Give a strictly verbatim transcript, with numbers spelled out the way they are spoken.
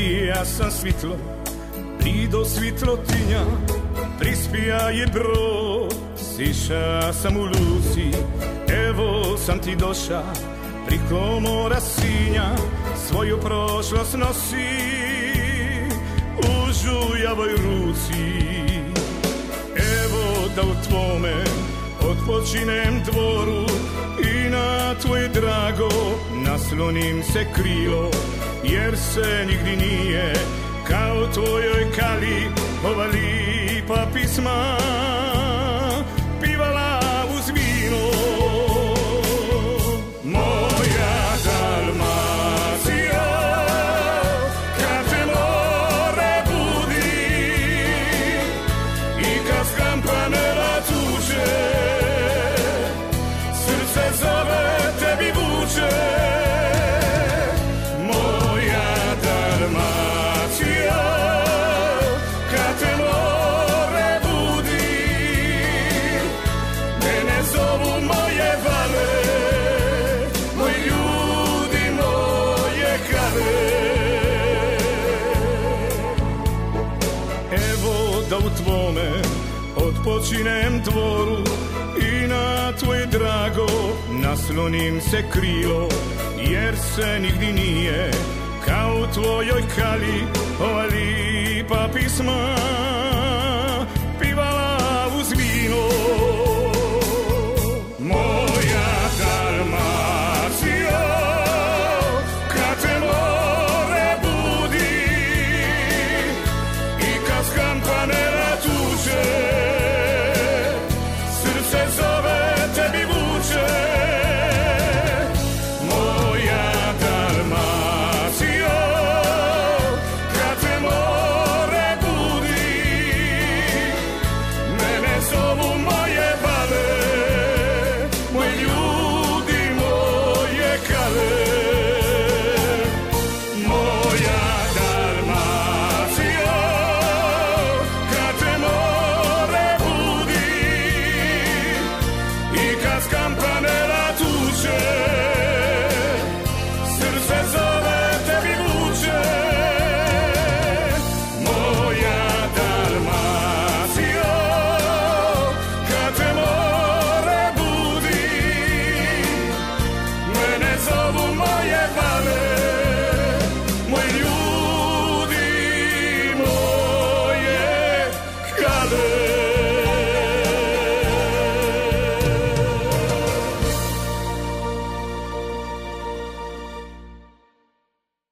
ja sam svitlo, blido svitlotinja, prispija je brod, siša sam u luci, evo sam ti doša, priko mora Sinja, svoju prošlost nosi u žujavoj ruci. Evo da u tvome odpočinem dvoru i na tvoje drago naslonim se krilo, jer se nigdi nije kao tvojoj Kali ova lipa pisma pivala uz vino. Moja Dalmacija, kad te more budi i kad skampanela tuže, srce zove, tebi vuče. Moja Dalmacija, kad te more budi, mene zovu moje vale, moji ljudi, moje kare. Evo da u tvome odpočinem dvoru i na tvoje drago naslonim se krilo, jer se nigdi nije kao u tvojoj Kali ova lipa pisma piva